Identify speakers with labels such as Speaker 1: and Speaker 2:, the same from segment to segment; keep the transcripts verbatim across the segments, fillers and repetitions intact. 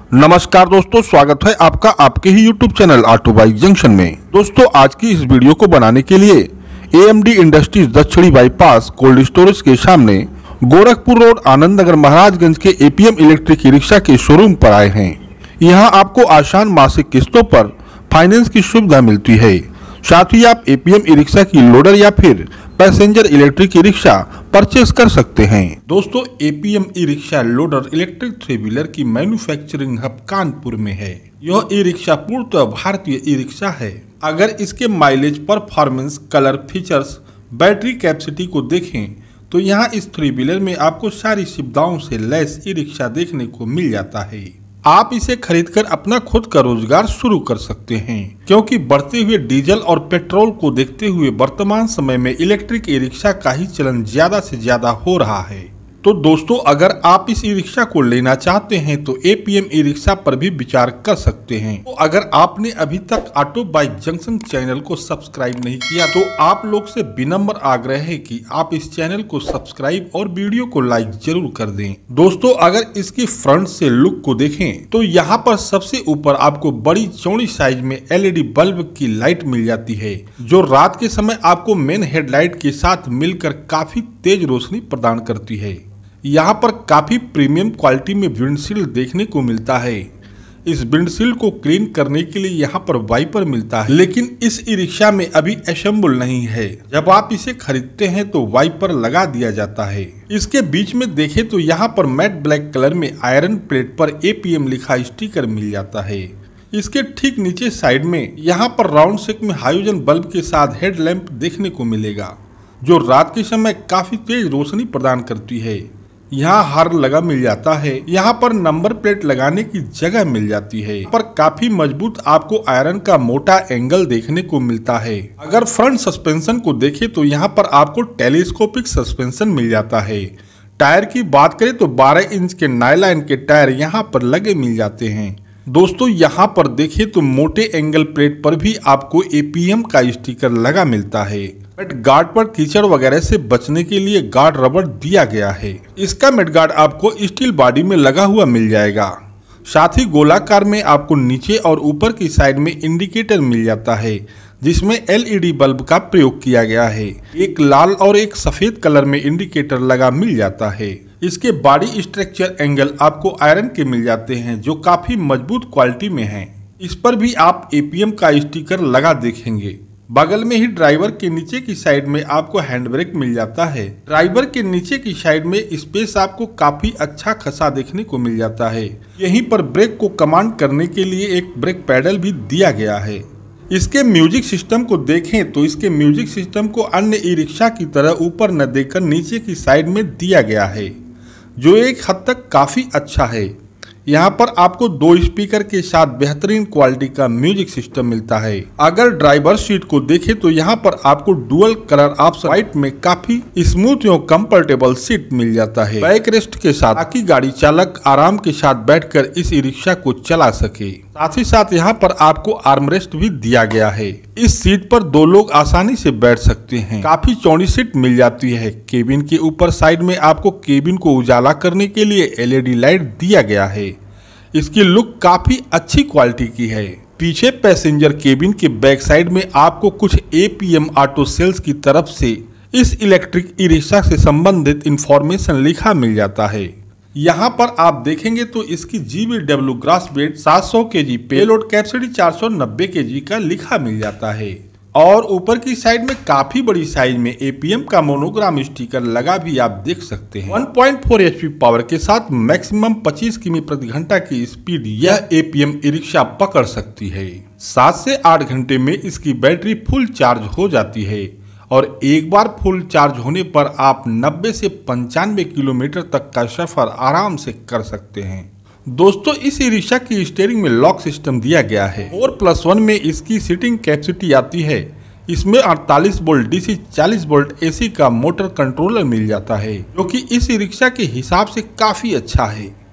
Speaker 1: नमस्कार दोस्तों, स्वागत है आपका आपके ही YouTube channel auto bike junction में। दोस्तों, आज की इस वीडियो को बनाने के लिए ए एम डी इंडस्ट्रीज दक्षिणी बाईपास कोल्ड स्टोरेज के सामने गोरखपुर रोड आनंद नगर महाराजगंज के A P M electric e rickshaw के शोरूम पर आए हैं। यहां आपको आसान मासिक किस्तों पर फाइनेंस की सुविधा मिलती है। साथ ही आप A P M e rickshaw की लोडर या फिर passenger electric e rickshaw purchase कर सकते हैं। दोस्तों, A P M e rickshaw loader electric three wheeler की मैन्युफैक्चरिंग हब कानपुर में है। यह ई रिक्शा पूर्णतः भारतीय ई रिक्शा है। अगर इसके mileage, performance, colour, features, battery capacity को देखें तो यहाँ इस थ्री व्हीलर में आपको सारी सुविधाओं से लैस ई रिक्शा देखने को मिल जाता है। आप इसे खरीदकर अपना खुद का रोजगार शुरू कर सकते हैं, क्योंकि बढ़ते हुए डीजल और पेट्रोल को देखते हुए वर्तमान समय में इलेक्ट्रिक ई रिक्शा का ही चलन ज्यादा से ज्यादा हो रहा है। तो दोस्तों, अगर आप इस ई रिक्शा को लेना चाहते हैं तो A P M e rickshaw पर भी विचार कर सकते हैं। तो अगर आपने अभी तक ऑटो बाइक जंक्शन चैनल को सब्सक्राइब नहीं किया तो आप लोग से विनम्र आग्रह है कि आप इस चैनल को सब्सक्राइब और वीडियो को लाइक जरूर कर दें। दोस्तों, अगर इसकी फ्रंट से लुक को देखें तो यहाँ पर सबसे ऊपर आपको बड़ी चौड़ी साइज में एल ई डी बल्ब की लाइट मिल जाती है, जो रात के समय आपको मेन हेडलाइट के साथ मिलकर काफी तेज रोशनी प्रदान करती है। यहाँ पर काफी प्रीमियम क्वालिटी में विंडशील्ड देखने को मिलता है। इस विंडशील्ड को क्लीन करने के लिए यहाँ पर वाइपर मिलता है, लेकिन इस ई रिक्शा में अभी असेंबल नहीं है। जब आप इसे खरीदते हैं तो वाइपर लगा दिया जाता है। इसके बीच में देखें तो यहाँ पर मैट ब्लैक कलर में आयरन प्लेट पर ए पी एम लिखा स्टिकर मिल जाता है। इसके ठीक नीचे साइड में यहाँ पर राउंड शेप में हाइड्रोजन बल्ब के साथ हेडलैम्प देखने को मिलेगा, जो रात के समय काफी तेज रोशनी प्रदान करती है। यहाँ हार लगा मिल जाता है। यहाँ पर नंबर प्लेट लगाने की जगह मिल जाती है। पर काफी मजबूत आपको आयरन का मोटा एंगल देखने को मिलता है। अगर फ्रंट सस्पेंशन को देखें तो यहाँ पर आपको टेलीस्कोपिक सस्पेंशन मिल जाता है। टायर की बात करें तो बारह इंच के नायलॉन के टायर यहाँ पर लगे मिल जाते हैं। दोस्तों, यहाँ पर देखें तो मोटे एंगल प्लेट पर भी आपको ए पी एम का स्टिकर लगा मिलता है। मेड गार्ड पर कीचड़ वगैरह से बचने के लिए गार्ड रबर दिया गया है। इसका मेड गार्ड आपको स्टील बॉडी में लगा हुआ मिल जाएगा। साथ ही गोलाकार में आपको नीचे और ऊपर की साइड में इंडिकेटर मिल जाता है, जिसमें एल ई डी बल्ब का प्रयोग किया गया है। एक लाल और एक सफेद कलर में इंडिकेटर लगा मिल जाता है। इसके बॉडी स्ट्रक्चर एंगल आपको आयरन के मिल जाते हैं, जो काफी मजबूत क्वालिटी में हैं। इस पर भी आप ए पी एम का स्टिकर लगा देखेंगे। बगल में ही ड्राइवर के नीचे की साइड में आपको हैंड ब्रेक मिल जाता है। ड्राइवर के नीचे की साइड में स्पेस आपको काफी अच्छा खासा देखने को मिल जाता है। यहीं पर ब्रेक को कमांड करने के लिए एक ब्रेक पैडल भी दिया गया है। इसके म्यूजिक सिस्टम को देखें तो इसके म्यूजिक सिस्टम को अन्य ई रिक्शा की तरह ऊपर न देकर नीचे की साइड में दिया गया है, जो एक हद तक काफी अच्छा है। यहाँ पर आपको दो स्पीकर के साथ बेहतरीन क्वालिटी का म्यूजिक सिस्टम मिलता है। अगर ड्राइवर सीट को देखें तो यहाँ पर आपको डुअल कलर ऑप्शन व्हाइट में काफी स्मूथ एवं कंफर्टेबल सीट मिल जाता है बैक रेस्ट के साथ, ताकि गाड़ी चालक आराम के साथ बैठकर इस ई रिक्शा को चला सके। साथ ही साथ यहाँ पर आपको आर्मरेस्ट भी दिया गया है। इस सीट पर दो लोग आसानी से बैठ सकते हैं। काफी चौड़ी सीट मिल जाती है। केबिन के ऊपर साइड में आपको केबिन को उजाला करने के लिए एल ई डी लाइट दिया गया है। इसकी लुक काफी अच्छी क्वालिटी की है। पीछे पैसेंजर केबिन के बैक साइड में आपको कुछ A P M auto sales की तरफ से इस इलेक्ट्रिक ई रिक्शा से संबंधित इंफॉर्मेशन लिखा मिल जाता है। यहाँ पर आप देखेंगे तो इसकी G B W gross weight सात सौ के जी, पेलोड कैपेसिटी चार सौ नब्बे के जी का लिखा मिल जाता है। और ऊपर की साइड में काफी बड़ी साइज में ए पी एम का मोनोग्राम स्टिकर लगा भी आप देख सकते हैं। एक पॉइंट चार एच पी पावर के साथ मैक्सिमम पच्चीस किमी प्रति घंटा की स्पीड यह A P M e rickshaw पकड़ सकती है। सात से आठ घंटे में इसकी बैटरी फुल चार्ज हो जाती है और एक बार फुल चार्ज होने पर आप नब्बे से पंचानवे किलोमीटर तक का सफर आराम से कर सकते हैं। दोस्तों, इस ई रिक्शा की स्टीयरिंग में लॉक सिस्टम दिया गया है। फोर प्लस वन में इसकी सीटिंग कैपेसिटी आती है। इसमें अड़तालीस वोल्ट डी सी, चालीस वोल्ट ए सी का मोटर कंट्रोलर मिल जाता है, जो कि इस ई रिक्शा के हिसाब से काफी अच्छा है।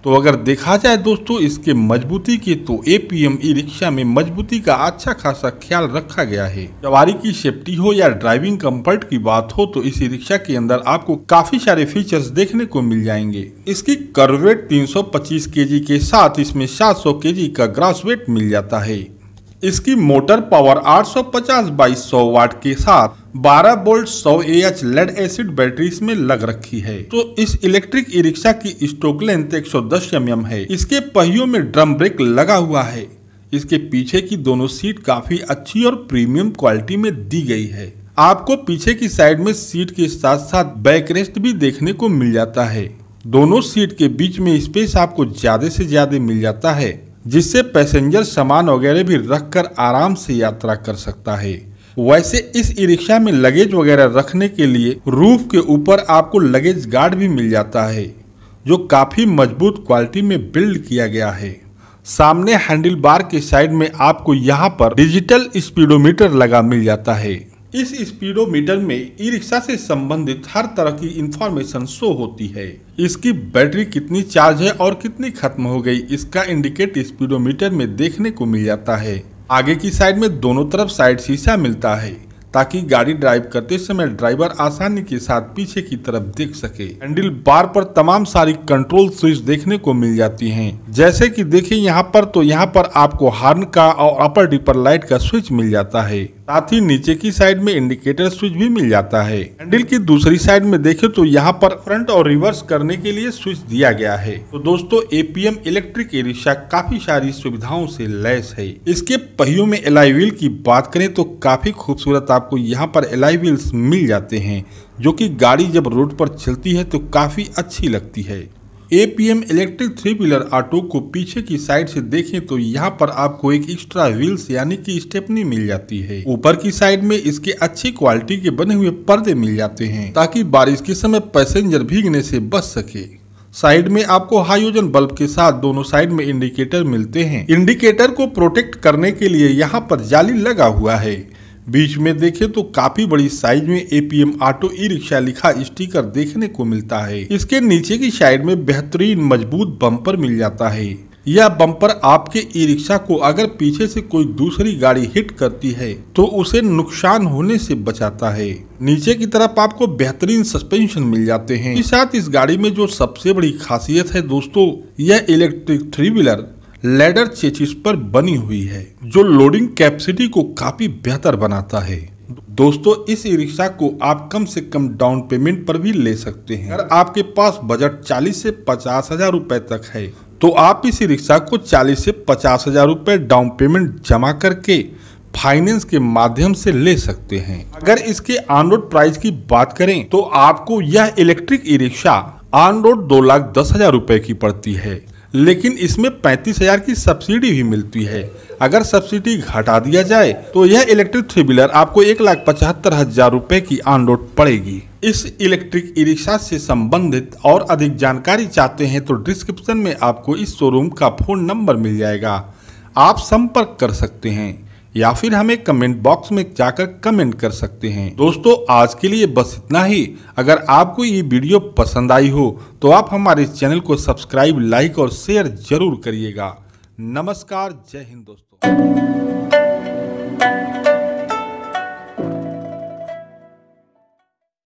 Speaker 1: तो अगर देखा जाए दोस्तों इसके मजबूती की, तो एपीएम ई रिक्शा में मजबूती का अच्छा खासा ख्याल रखा गया है। सवारी की सेफ्टी हो या ड्राइविंग कंफर्ट की बात हो, तो इस ई रिक्शा के अंदर आपको काफी सारे फीचर्स देखने को मिल जाएंगे। इसकी कर्व वेट तीन सौ पच्चीस केजी के साथ इसमें सात सौ केजी का ग्रास वेट मिल जाता है। इसकी मोटर पावर आठ सौ पचास बाई सौ वाट के साथ बारह वोल्ट सौ एएच लेड एसिड बैटरी इसमें लग रखी है। तो इस इलेक्ट्रिक ई रिक्शा की स्टोक लेंथ एक सौ दस एम एम है। इसके पहियों में ड्रम ब्रेक लगा हुआ है। इसके पीछे की दोनों सीट काफी अच्छी और प्रीमियम क्वालिटी में दी गई है। आपको पीछे की साइड में सीट के साथ साथ बैक रेस्ट भी देखने को मिल जाता है। दोनों सीट के बीच में स्पेस आपको ज्यादा से ज्यादा मिल जाता है, जिससे पैसेंजर सामान वगैरह भी रखकर आराम से यात्रा कर सकता है। वैसे इस ई रिक्शा में लगेज वगैरह रखने के लिए रूफ के ऊपर आपको लगेज गार्ड भी मिल जाता है, जो काफी मजबूत क्वालिटी में बिल्ड किया गया है। सामने हैंडल बार के साइड में आपको यहाँ पर डिजिटल स्पीडोमीटर लगा मिल जाता है। इस स्पीडोमीटर में ई रिक्शा से संबंधित हर तरह की इंफॉर्मेशन शो होती है। इसकी बैटरी कितनी चार्ज है और कितनी खत्म हो गई, इसका इंडिकेट स्पीडोमीटर में देखने को मिल जाता है। आगे की साइड में दोनों तरफ साइड शीशा मिलता है, ताकि गाड़ी ड्राइव करते समय ड्राइवर आसानी के साथ पीछे की तरफ देख सके। हैंडल बार पर तमाम सारी कंट्रोल स्विच देखने को मिल जाती हैं। जैसे कि देखिए यहाँ पर, तो यहाँ पर आपको हॉर्न का और अपर डिपर लाइट का स्विच मिल जाता है। साथ ही नीचे की साइड में इंडिकेटर स्विच भी मिल जाता है। हैंडल की दूसरी साइड में देखें तो यहाँ पर फ्रंट और रिवर्स करने के लिए स्विच दिया गया है। तो दोस्तों एपीएम इलेक्ट्रिक ई रिक्शा काफी सारी सुविधाओं से लैस है। इसके पहियों में एलॉय व्हील की बात करें तो काफी खूबसूरत आपको यहाँ पर एलॉय व्हील्स मिल जाते हैं, जो कि गाड़ी जब रोड पर चलती है तो काफी अच्छी लगती है। APM electric three wheeler auto को पीछे की साइड से देखें तो यहाँ पर आपको एक एक्स्ट्रा व्हील्स यानी कि स्टेपनी मिल जाती है। ऊपर की साइड में इसके अच्छी क्वालिटी के बने हुए पर्दे मिल जाते हैं, ताकि बारिश के समय पैसेंजर भीगने से बच सके। साइड में आपको हाइड्रोजन बल्ब के साथ दोनों साइड में इंडिकेटर मिलते हैं। इंडिकेटर को प्रोटेक्ट करने के लिए यहाँ पर जाली लगा हुआ है। बीच में देखें तो काफी बड़ी साइज में एपीएम ऑटो ई रिक्शा लिखा स्टिकर देखने को मिलता है। इसके नीचे की साइड में बेहतरीन मजबूत बम्पर मिल जाता है। यह बम्पर आपके ई रिक्शा को अगर पीछे से कोई दूसरी गाड़ी हिट करती है तो उसे नुकसान होने से बचाता है। नीचे की तरफ आपको बेहतरीन सस्पेंशन मिल जाते हैं। इस साथ इस गाड़ी में जो सबसे बड़ी खासियत है दोस्तों, यह electric three wheeler ladder chassis पर बनी हुई है, जो लोडिंग कैपेसिटी को काफी बेहतर बनाता है। दोस्तों इस ई रिक्शा को आप कम से कम डाउन पेमेंट पर भी ले सकते हैं। अगर आपके पास बजट चालीस से पचास हजार रूपए तक है, तो आप इस ई रिक्शा को चालीस से पचास हजार रूपए डाउन पेमेंट जमा करके फाइनेंस के माध्यम से ले सकते हैं। अगर इसके ऑन रोड प्राइस की बात करें तो आपको यह electric e rickshaw on road दो लाख दस हजार रूपए की पड़ती है, लेकिन इसमें पैंतीस हजार की सब्सिडी भी मिलती है। अगर सब्सिडी घटा दिया जाए तो यह इलेक्ट्रिक थ्री व्हीलर आपको एक लाख पचहत्तर हजार रूपए की ऑन रोड पड़ेगी। इस इलेक्ट्रिक ई रिक्शा से संबंधित और अधिक जानकारी चाहते हैं तो डिस्क्रिप्शन में आपको इस शोरूम का फोन नंबर मिल जाएगा, आप संपर्क कर सकते हैं या फिर हमें कमेंट बॉक्स में जाकर कमेंट कर सकते हैं। दोस्तों आज के लिए बस इतना ही। अगर आपको ये वीडियो पसंद आई हो तो आप हमारे चैनल को सब्सक्राइब, लाइक और शेयर जरूर करिएगा। नमस्कार, जय हिंद दोस्तों।